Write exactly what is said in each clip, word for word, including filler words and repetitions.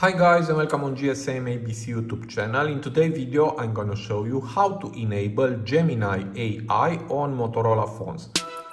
Hi guys and welcome on G S M A B C YouTube channel. In today's video I'm gonna show you how to enable Gemini A I on Motorola phones.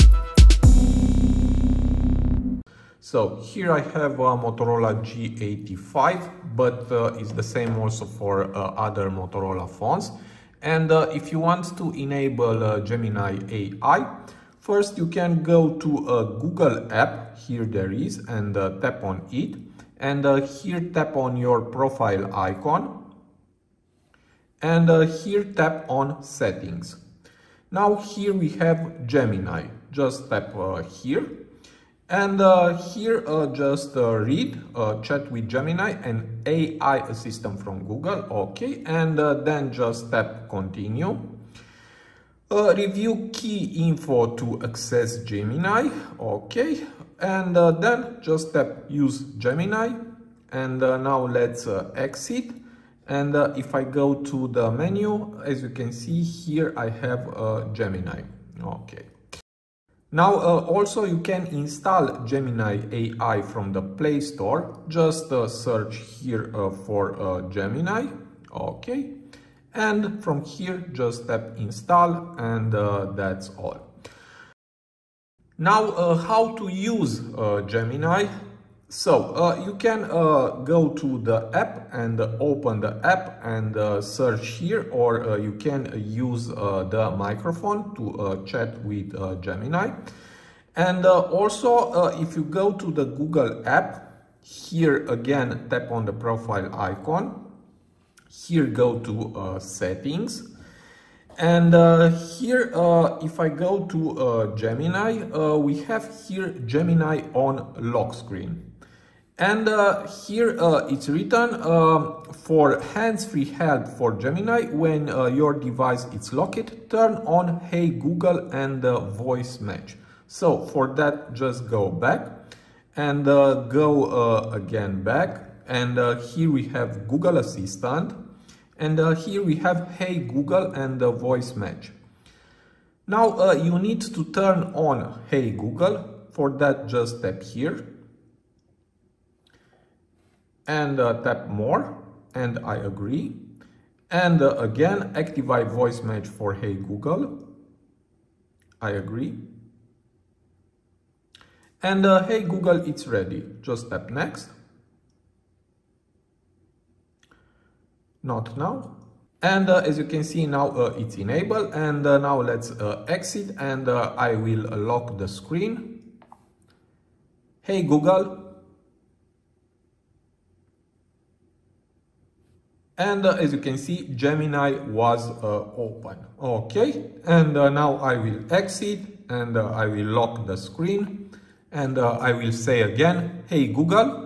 So here I have a Motorola G eighty-five, but uh, it's the same also for uh, other Motorola phones. And uh, if you want to enable uh, Gemini A I, first you can go to a Google app, here there is, and uh, tap on it. And uh, here tap on your profile icon, and uh, here tap on settings. Now here we have Gemini, just tap uh, here, and uh, here uh, just uh, read, uh, chat with Gemini, an A I assistant from Google, okay, and uh, then just tap continue. Uh, review key info to access Gemini, okay, and uh, then just tap use Gemini, and uh, now let's uh, exit. And uh, if I go to the menu, as you can see here I have uh, Gemini, okay. Now uh, also you can install Gemini A I from the Play Store. Just uh, search here uh, for uh, Gemini, okay. And from here just tap install, and uh, that's all. Now uh, how to use uh, Gemini? So uh, you can uh, go to the app and uh, open the app and uh, search here, or uh, you can use uh, the microphone to uh, chat with uh, Gemini. And uh, also uh, if you go to the Google app, here again tap on the profile icon. Here go to uh, settings, and uh, here uh, if I go to uh, Gemini, uh, we have here Gemini on lock screen, and uh, here uh, it's written uh, for hands-free help for Gemini when uh, your device is locked, turn on Hey Google and uh, voice match. So for that just go back and uh, go uh, again back. And uh, here we have Google Assistant, and uh, here we have Hey Google and the voice match. Now uh, you need to turn on Hey Google. For that just tap here and uh, tap more, and I agree. And uh, again activate voice match for Hey Google, I agree. And uh, Hey Google, it's ready. Just tap next. Not now. And uh, as you can see now uh, it's enabled, and uh, now let's uh, exit, and uh, I will lock the screen. Hey Google, and uh, as you can see Gemini was uh, open, okay. And uh, now I will exit, and uh, I will lock the screen, and uh, I will say again Hey Google.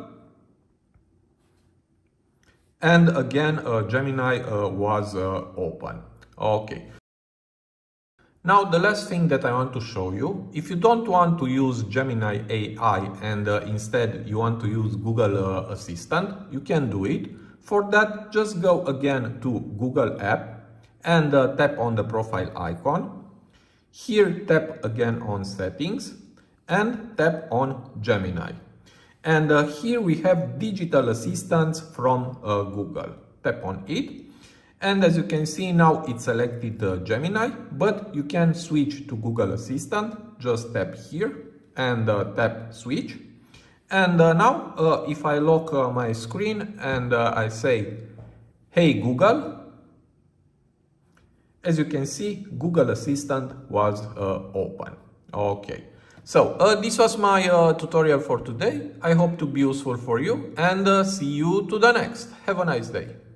And again, uh, Gemini uh, was uh, open. Okay. Now the last thing that I want to show you, if you don't want to use Gemini A I and uh, instead you want to use Google uh, Assistant, you can do it. For that, just go again to Google app and uh, tap on the profile icon. Here tap again on settings and tap on Gemini. And uh, here we have digital assistants from uh, Google. Tap on it. And as you can see now it's selected uh, Gemini, but you can switch to Google Assistant. Just tap here and uh, tap switch. And uh, now uh, if I lock uh, my screen and uh, I say Hey Google, as you can see Google Assistant was uh, open. Okay. So uh, this was my uh, tutorial for today. I hope to be useful for you, and uh, see you to the next. Have a nice day.